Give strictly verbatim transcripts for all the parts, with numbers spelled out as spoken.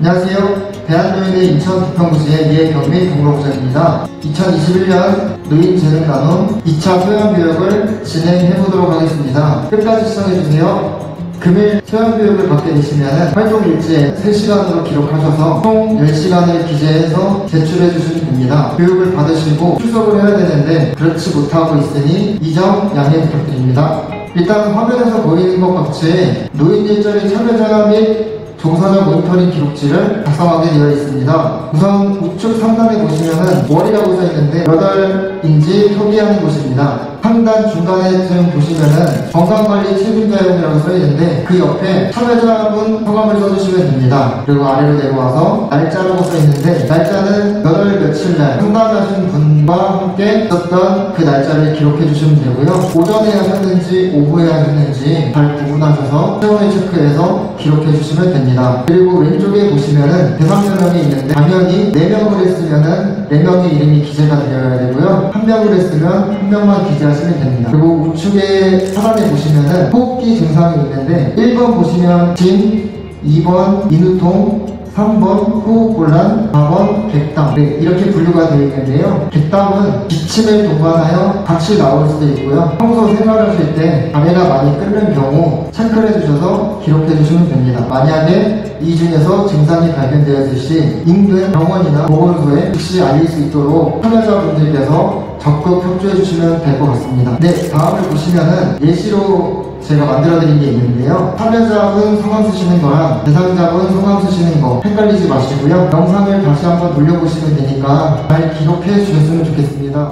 안녕하세요. 대한노인회 인천 부평구지의 이해경미 동로부장입니다. 이천이십일 년 노인재능나눔 이 차 소양교육을 진행해보도록 하겠습니다. 끝까지 시청해주세요. 금일 소양교육을 받게 되시면 활동 일지에 세 시간으로 기록하셔서 총 열 시간을 기재해서 제출해 주시면 됩니다. 교육을 받으시고 출석을 해야 되는데 그렇지 못하고 있으니 이 점 양해 부탁드립니다. 일단 화면에서 보이는 것 같이 노인 일자리 참여자 및 종사자 모니터링 기록지를 작성하게 되어 있습니다. 우선 우측 상단에 보시면은 월이라고 써있는데 몇 월인지 표기하는 곳입니다. 상단 중간에 지금 보시면은 건강관리 책임자용이라고 써있는데 그 옆에 참여자분 성함을 써주시면 됩니다. 그리고 아래로 내려와서 날짜라고 써있는데 날짜는 몇 월 며칠날 상담하신 분과 함께 있었던 그 날짜를 기록해 주시면 되고요. 오전에 하셨는지 오후에 하셨는지 잘 구분하셔서 체온을 체크해서 기록해 주시면 됩니다. 그리고 왼쪽에 보시면은 대상명령이 있는데 당연히 네 명을 했으면은 네 명의 이름이 기재가 되어야 되고요. 한 명을 했으면 한 명만 기재하시면 됩니다. 그리고 우측에 하단에 보시면은 호흡기 증상이 있는데 일 번 보시면 진, 이 번 인후통, 삼 번 호흡곤란, 사 번 객담. 네, 이렇게 분류가 되어 있는데요. 객담은 기침을 동반하여 같이 나올 수도 있고요. 평소 생활하실 때 담배가 많이 끓는 경우 체크를 해주셔서 기록해 주시면 됩니다. 만약에 이 중에서 증상이 발견되었을 시 인근 병원이나 보건소에 즉시 알릴 수 있도록 참여자분들께서 적극 협조해 주시면 될 것 같습니다. 네, 다음을 보시면은 예시로 제가 만들어드린 게 있는데요. 참여자분 성함 쓰시는 거랑 대상자분 성함 쓰시는 거 헷갈리지 마시고요. 영상을 다시 한번 돌려보시면 되니까 잘 기록해 주셨으면 좋겠습니다.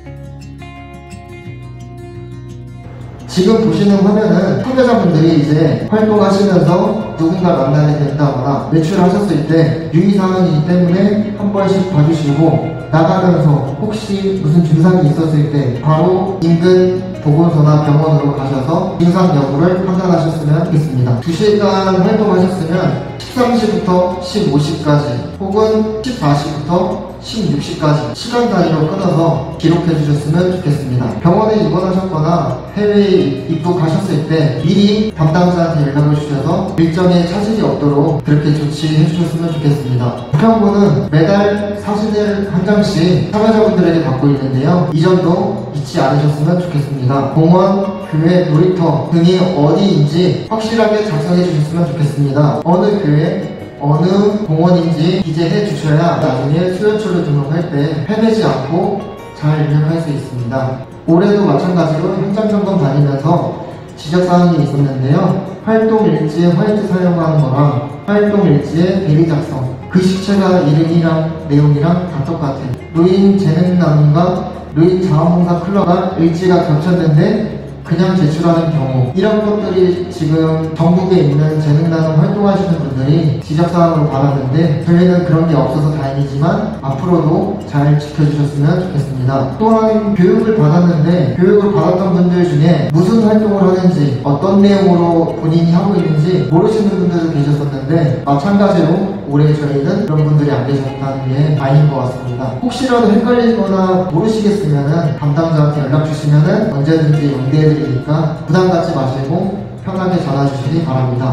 지금 보시는 화면은 참여자분들이 이제 활동하시면서 누군가 만나게 된다거나 외출하셨을 때 유의사항이기 때문에 한 번씩 봐주시고 나가면서 혹시 무슨 증상이 있었을 때 바로 인근 보건소나 병원으로 가셔서 증상 여부를 판단하셨으면 좋겠습니다. 두 시간 활동하셨으면 십삼 시부터 십오 시까지 혹은 십사 시부터 십육 시까지 시간 단위로 끊어서 기록해 주셨으면 좋겠습니다. 병원에 입원하셨거나 해외에 입국하셨을 때 미리 담당자한테 연락을 주셔서 일정에 차질이 없도록 그렇게 조치해 주셨으면 좋겠습니다. 부평구는 매달 사진을 한 장씩 참여자분들에게 받고 있는데요. 이 점도 잊지 않으셨으면 좋겠습니다. 공원, 교회, 놀이터 등이 어디인지 확실하게 작성해 주셨으면 좋겠습니다. 어느 교회, 어느 공원인지 기재해 주셔야 나중에 수요처를 등록할 때 헤매지 않고 잘 입력할 수 있습니다. 올해도 마찬가지로 현장 점검 다니면서 지적사항이 있었는데요. 활동 일지에 화이트 사용하는 거랑 활동 일지에 대리 작성, 글씨체가 이름이랑 내용이랑 다 똑같아요. 노인 재능나눔과 노인 자원봉사 클럽과 일지가 겹쳤는데 그냥 제출하는 경우, 이런 것들이 지금 전국에 있는 재능나눔 활동하시는 분들이 지적사항으로 받았는데 저희는 그런 게 없어서 다행이지만 앞으로도 잘 지켜주셨으면 좋겠습니다. 또한 교육을 받았는데 교육을 받았던 분들 중에 무슨 활동을 하는지 어떤 내용으로 본인이 하고 있는지 모르시는 분들도 계셨었는데 마찬가지로 올해 저희는 그런 분들이 안 계셨다는 게 다행인 것 같습니다. 혹시라도 헷갈리거나 모르시겠으면 담당자한테 연락 주시면 언제든지 연계해드리니까 부담 갖지 마시고 편하게 전화 주시기 바랍니다.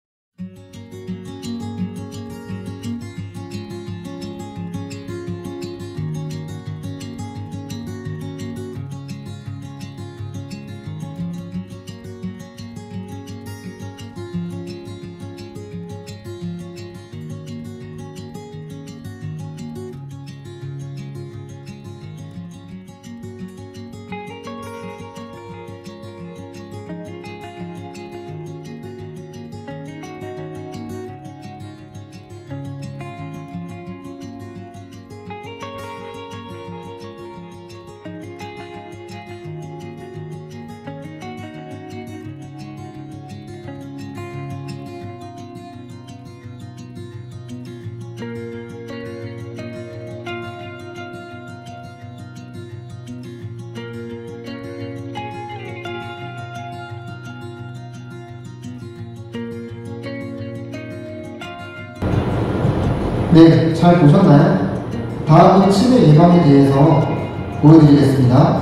네, 잘 보셨나요? 다음은 치매 예방에 대해서 보여드리겠습니다.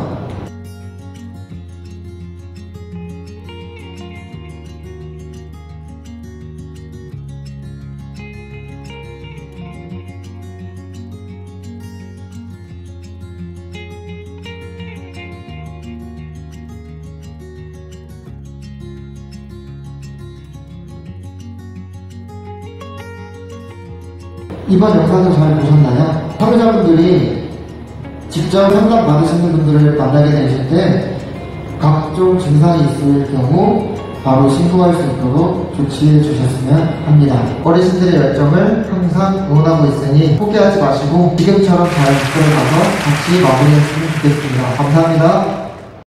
이번 영상도 잘 보셨나요? 사회자분들이 직접 상담 받으시는 분들을 만나게 되실 때 각종 증상이 있을 경우 바로 신고할 수 있도록 조치해 주셨으면 합니다. 어르신들의 열정을 항상 응원하고 있으니 포기하지 마시고 지금처럼 잘 이끌어가서 같이 마무리했으면 좋겠습니다. 감사합니다.